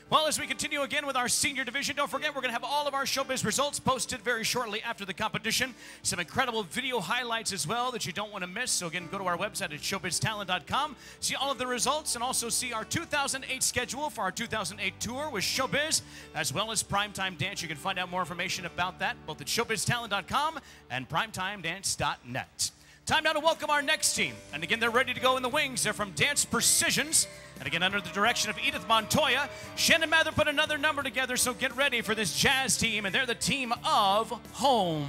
Well, as we continue again with our senior division, don't forget we're going to have all of our showbiz results posted very shortly after the competition. Some incredible video highlights as well that you don't want to miss. So again, go to our website at showbiztalent.com, see all of the results, and also see our 2008 schedule for our 2008 tour with Showbiz, as well as Primetime Dance. You can find out more information about that both at showbiztalent.com and primetimedance.net. Time now to welcome our next team. And again, they're ready to go in the wings. They're from Dance Precisions. And again, under the direction of Edith Montoya. Shannon Mather put another number together, so get ready for this jazz team. And they're the team of Home.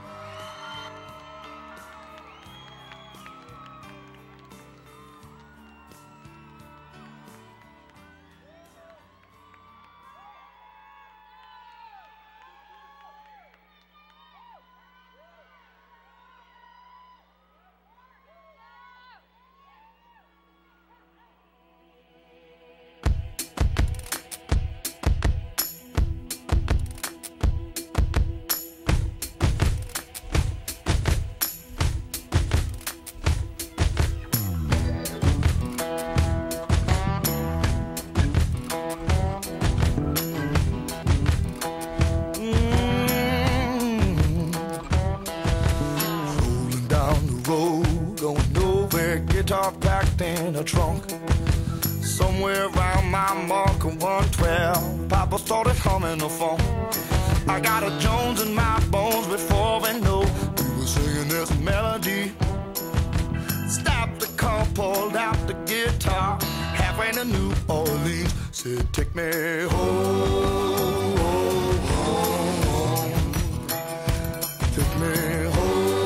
Guitar packed in a trunk. Somewhere around my mark of 112, Papa started humming the phone. I got a Jones in my bones before we know we were singing this melody. Stopped the car, pulled out the guitar, halfway to New Orleans, said take me home, home. Take me home.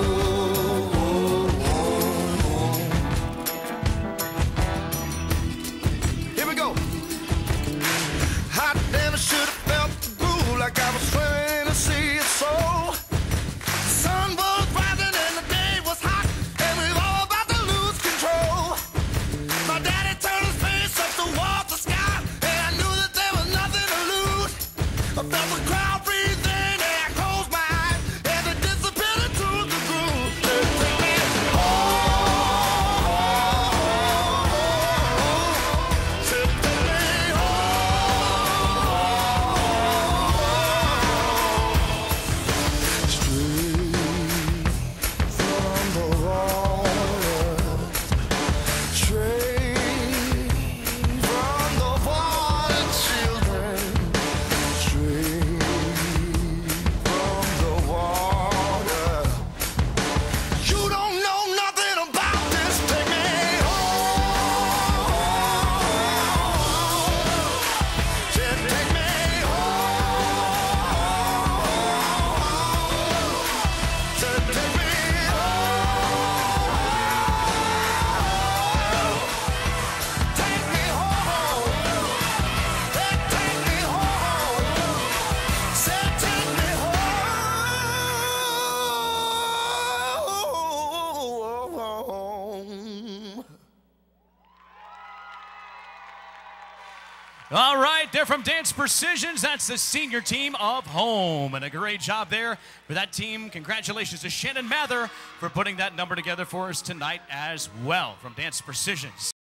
Like I was trying to see it so. The sun was rising and the day was hot, and we were all about to lose control. My daddy turned his face up towards the sky, and I knew that there was nothing to lose. I felt the crowd breathe in, and I closed my eyes, and it disappeared into the groove. Take me home. Take me All right, they're from Dance Precisions. That's the senior team of Home. And a great job there for that team. Congratulations to Shannon Mather for putting that number together for us tonight as well from Dance Precisions.